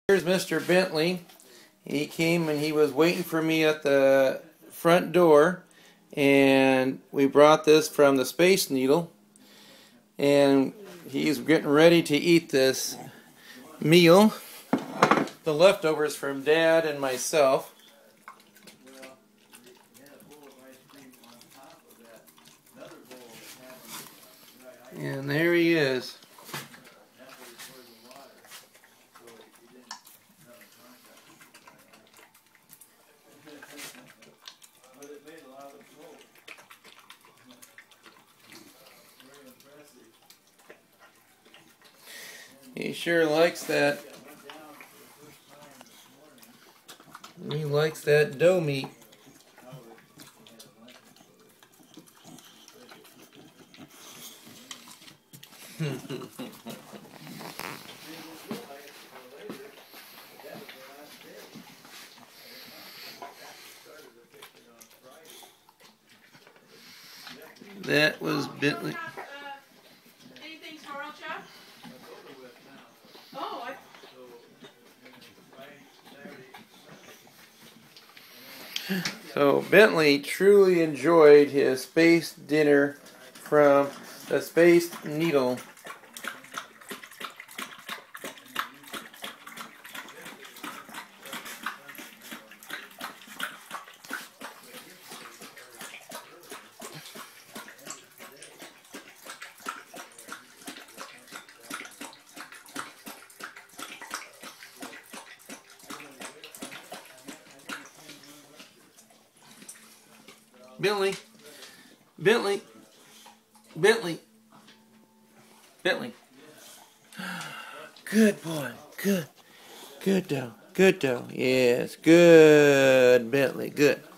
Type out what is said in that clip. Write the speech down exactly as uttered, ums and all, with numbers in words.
Here's Mister Bentley. He came and he was waiting for me at the front door, and we brought this from the Space Needle, and he's getting ready to eat this meal, the leftovers from Dad and myself. And there he is. He sure likes that. He likes that dough meat. That was Bentley. Anything swirl, Chuck? Oh, I... So Bentley truly enjoyed his space dinner from the Space Needle. Bentley, Bentley, Bentley, Bentley. Good boy, good, good dough, good dough. Yes, good, Bentley, good.